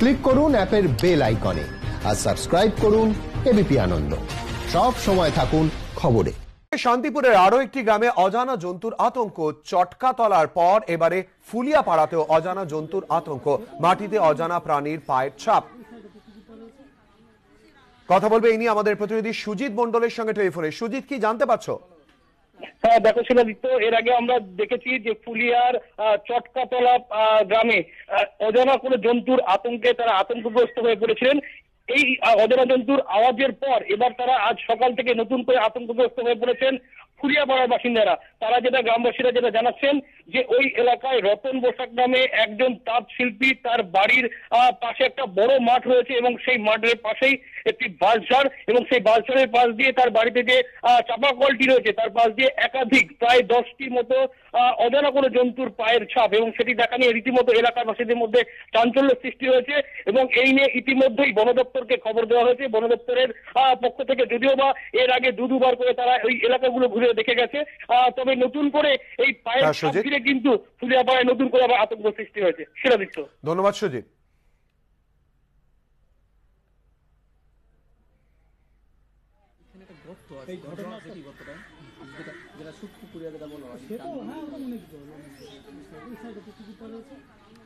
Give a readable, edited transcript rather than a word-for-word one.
Click করুন অ্যাপের bell আইকনে আর সাবস্ক্রাইব করুন এবিপি আনন্দ। সব সময় থাকুন খবরে। শান্তিপুরের আরো একটি গ্রামে অজানা জন্তুর আতঙ্ক। চটকা তলার পর এবারে ফুলিয়াপাড়াতেও অজানা জন্তুর আতঙ্ক। মাটিতে অজানা প্রাণীর পায়ের ছাপ। কথা বলবে এই নিয়ে আমাদের প্রতিনিধি সুজিত মন্ডলের সঙ্গে টেলিফোনে। সুজিত, কি জানতে পারছো? হ্যাঁ দেখো শিলাদিত্য, এর আগে আমরা দেখেছি যে ফুলিয়ার চটকাতলা গ্রামে অজানা কোনো জন্তুর আতঙ্কে তারা আতঙ্কগ্রস্ত হয়ে পড়েছিলেন। এই অজানা জন্তুর আওয়াজের পর এবার তারা আজ সকাল থেকে নতুন করে আতঙ্কগ্রস্ত হয়ে পড়েছেন ফুলিয়াপাড়ার বাসিন্দারা। তারা গ্রামবাসীরা যেটা জানাচ্ছেন যে ওই এলাকায় রতন বসাক নামে একজন তাঁত শিল্পী, তার বাড়ির পাশে একটা বড় মাঠ রয়েছে এবং সেই মাঠের পাশেই একটি বাঁশঝাড়, এবং সেই বাঁশঝাড়ের পাশ দিয়ে তার বাড়িতে যে চাপা কলটি রয়েছে তার পাশ দিয়ে একাধিক প্রায় 10টির মতো অজানা কোনো জন্তুর পায়ের ছাপ, এবং সেটি দেখা নিয়ে রীতিমতো এলাকাবাসীদের মধ্যে চাঞ্চল্য সৃষ্টি হয়েছে। এবং এই নিয়ে ইতিমধ্যেই বন দপ্তরকে খবর দেওয়া হয়েছে। বন দপ্তরের পক্ষ থেকে যদিও বা এর আগে দুবার করে তারা ওই এলাকাগুলো ঘুরে দেখে গেছে, তবে নতুন করে এই পায়ের ছাপ ঘিরে কিন্তু ফুলিয়াপাড়ায় নতুন করে আবার আতঙ্ক সৃষ্টি হয়েছে। শিলাদিত্য, ধন্যবাদ সুজিত। এই ঘটনা যেটা সূক্ষ্ম যেটা বলা হয়